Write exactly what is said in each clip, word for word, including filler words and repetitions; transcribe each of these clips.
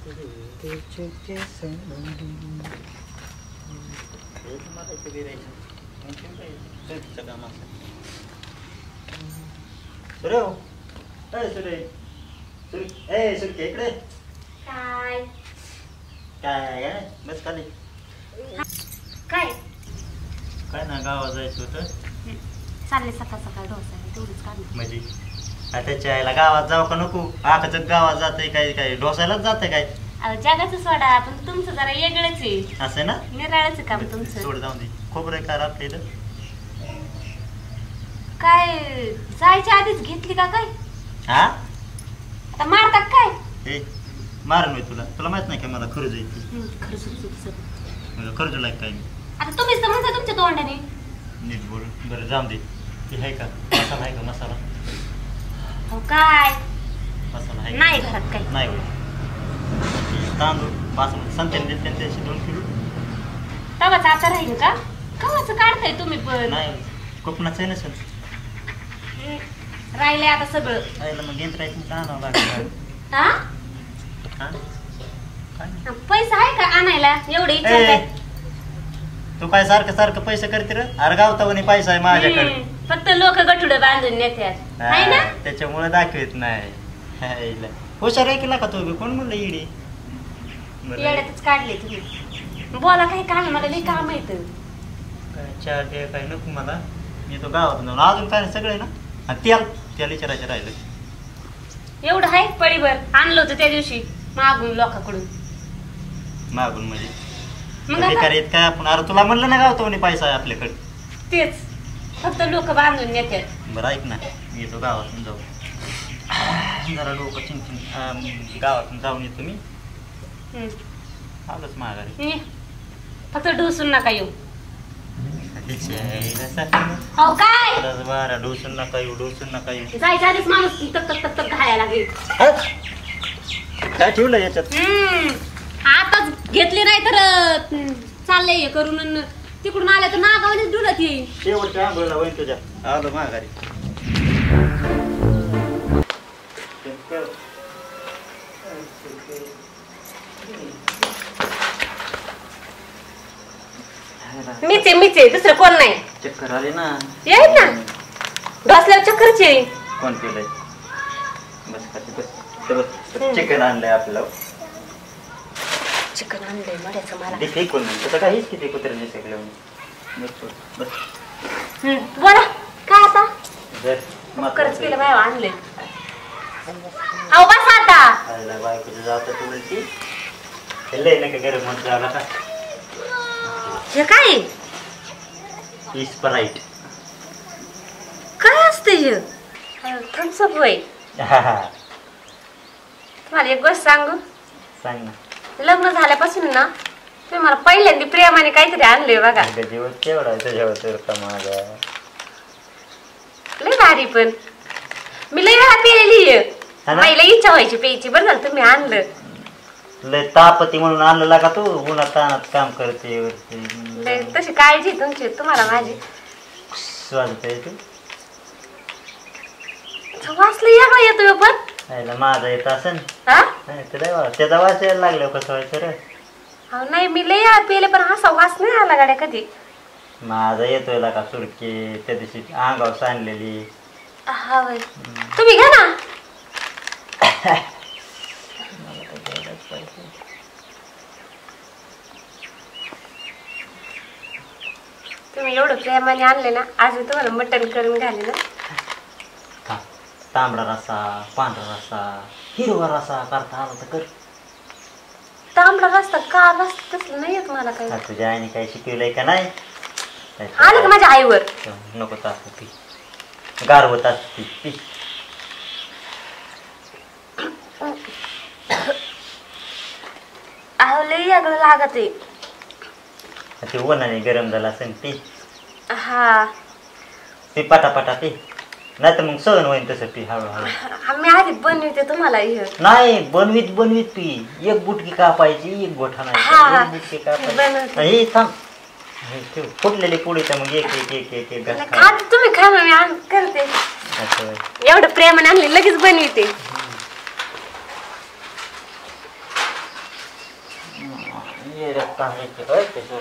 इकडे काय काय बस खाली काय काय ना गावात जायचं होतं चालले सकाळ सकाळ डोसा तेवढीच काढली म्हणजे त्याच्या आईला गावात जाऊ का नको आकाच गावात जाते काय काय डोसायलाच जाते काय जगाचं सोडा पण तुमचं जरा वेगळंच आहे असं ना निराळच काम तुमचं सोड जाऊन दे खोबरं कार आपल्या इथं काय जायच्या आधीच घेतली का काय हा आता मारतात काय हे मारण मी तुला तुला माहित नाही का मला खरंच येते खरंच खर्च लाग काय मी आता तुम्हीच तर म्हणता तुमच्या तोंडाने नीट बोल बरं जाऊन दे हे आहे का मसाला आहे का मसाला हो काय मसाला आहे नाही घरात काही नाही होय तांदूळ बासमती संत्याने देते त्याचे दोन किलो तवाच आता राहील का कवाच काढताय तुम्ही पण नाही कोकणाचं आहे नसेल राहिले आता सगळं राहिलं मग गेंत राहायचं आणावं लागेल हा हा काय पैसा आहे का आणायला एवढे इच्छा तू काय सारखं सारखं पैसे करते रे अरे गावतावणी पैसा आहे माझ्याकडे फक्त लोक गठुडे बांधून नेत्यात आहे ना त्याच्यामुळे दाखवत नाही हुशार आहे केला का तू कोण म्हणलं इडी येड्यातच काढले तुम्ही बोला काही काम मला लई काम येत काय चहा ते काय नको मला मी तो गावात जाऊन अजून काय सगळं आहे ना आणि तेल तेल विचारायचं राहिलं एवढं आहे पडीभर आणलं होतं त्या दिवशी मागून लोकांकडून मागून म्हणजे मग काय आपण अरे तुला म्हणलं ना गावतो पैसा आहे आपल्याकडे तेच फक्त लोक बांधून नेतात बरं ऐक ना मी येतो गावातून जाऊ जरा डोकं चिंचिन गावातून जाऊन येतो मी आलोच माघारी फक्त ढोसून नका येऊ हो काय बारा डोसून नका येऊ डोसून नका येऊ जायच्या आधीच माणूस तक तक तक तक घायला लागेल काय ठेवलं याच्यात आताच घेतली नाही तर चाललंय हे करून तिकडून आल्या तर नागावनेच डुलत येईल शेवटच्या आंघोळीला होईल तुझ्या आलो माघारी मीच आहे मीच आहे दुसरं कोण नाही चक्कर आली ना येईल ना बसल्यावर चक्करची येईल कोण केलंय बस खाते बस चिकन आणलंय आपल्याला चिकन आणलंय मड्याचं मला देखील कोण नाही तसं काहीच किती कुत्र्याने शिकलं बस बोला काय आता खरंच केलं बाय आणलंय अहो बस आता बायकोचं जात उलटी लय नका गरम म्हणत झाला का हे काय स्प्राइट काय असते हे थम्स अप होय तुम्हाला एक गोष्ट सांगू सांग ना लग्न झाल्यापासून ना तुम्ही मला पहिल्यांदा प्रेमाने काहीतरी आणले बघा जीवन केवढा त्याच्यावर का माझा लय भारी पण मी लय वेळा पिलेली आहे मला इच्छा व्हायची प्यायची बरं झालं तुम्ही आणलं लय तापती म्हणून आणलं का तू उन्हात तानात काम करते लय तशी काळजी तुमची तुम्हाला माझी वाजतंय तू वाचलं या का येतो पण माझा येत असेल हा त्याचा वास यायला लागलं कसं व्हायचं रे नाही मी लय पेले पण असा वास नाही आला गाड्या कधी माझा येतोय का सुरके त्या दिवशी अंगावर सांडलेली हा वय तुम्ही घ्या ना तुम्ही एवढं प्रेमाने आणले ना आज मी तुम्हाला मटण करून घाले ना तांबडा रस्सा पांढरा रस्सा हिरवा रस्सा करता आला तर कर तांबडा रस्ता का रस्ता तसलं नाही येत मला काही तुझ्या आईने काही शिकवलंय का नाही आलं का माझ्या आईवर नको असत ती गारवत असते ती अहो लई आगळं लागत आहे ते उन्हाने गरम झाला असेल ती हा ती पटापटा ती नाही तर मग सहन होईल तसं पी हळूहळू मी आधी बनविते तुम्हाला नाही बनवीत बनवीत पी एक बुटकी कापायची एक गोठा नाही बुटकी कापायची थांब फुटलेली पुढे तर मग एक एक एक एक एक घास तुम्ही खा मी करते एवढं प्रेमाने आणले लगेच बनविते ये रस्ता आहे ते काय त्याच्यावर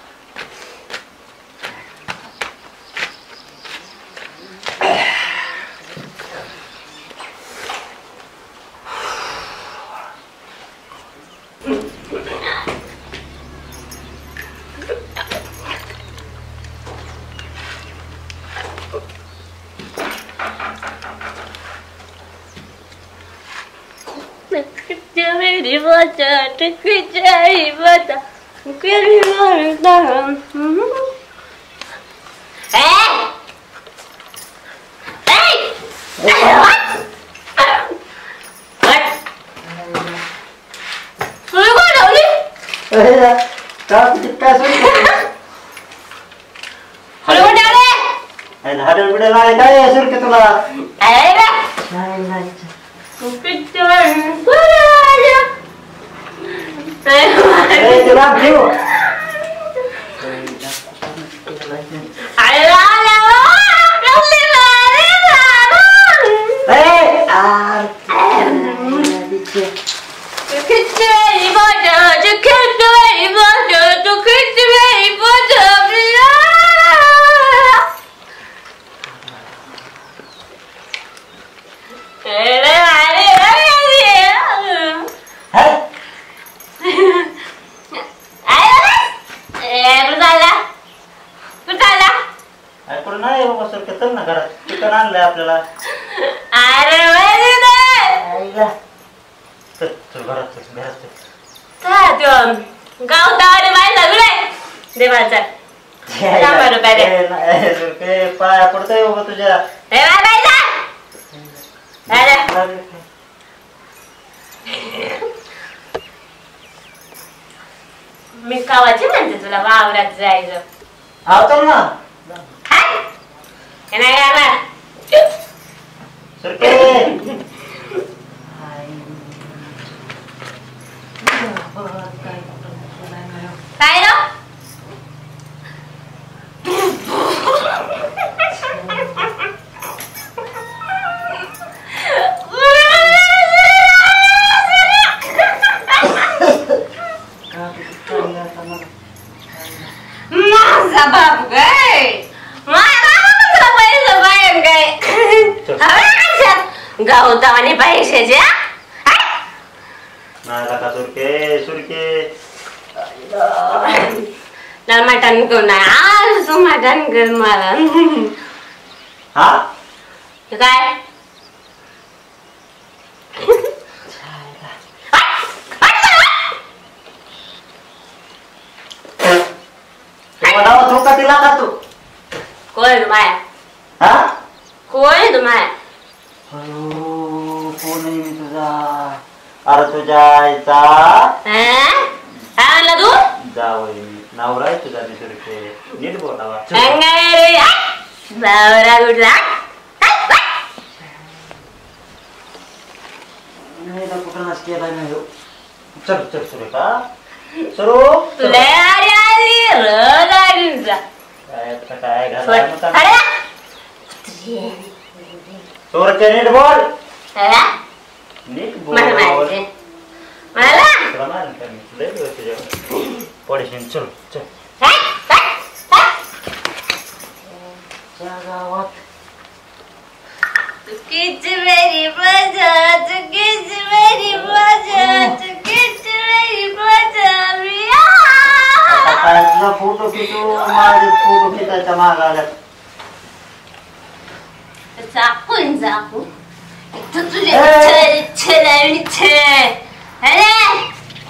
मेरी बचा जाई बता मेरी मरता पाया पडतोय बाबा तुझ्या मी कावाची म्हणते तुला वावरात जायचं आवतो ना नाही आला सुरके काय रो माझा बाप काय माझा बाप पैसे बाहेर काय गावतावाने पैशाच्या का सुरके सुरके मटण करून आज तू मटण कर मला हा काय धोका दिला का तू कोण माया हा कोण तुम्हाला कोण आहे मी तुझा अरे तुझ्या आईचा आणला तू जावई नवरा आहे तुझा सुरके नीट बोलावा नवरा कुठला कुठं नाच केला नाही चल चल सुरेखा सुरू तुला काय नीट बोल नीट बोल पडशील चल चल गावात चुकीची मेरी मजा चुकीची मेरी मजा चुकीची मेरी मजा फोटो खिचू माझे फोटो खिचायचा माग आला चाकून चाकू इथं तुझे छेलावणी छे अरे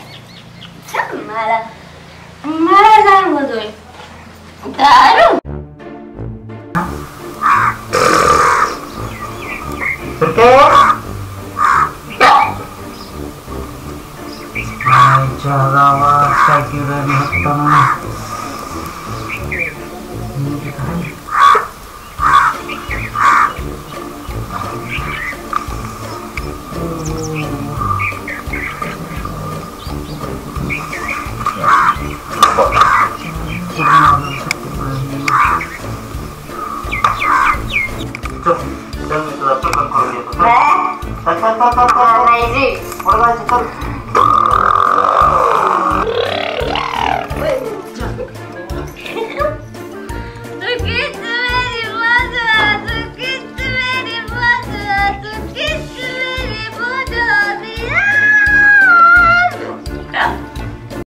मला मला सांगतोय दारू गावात काय केलं नसताना Amazing. What about बघ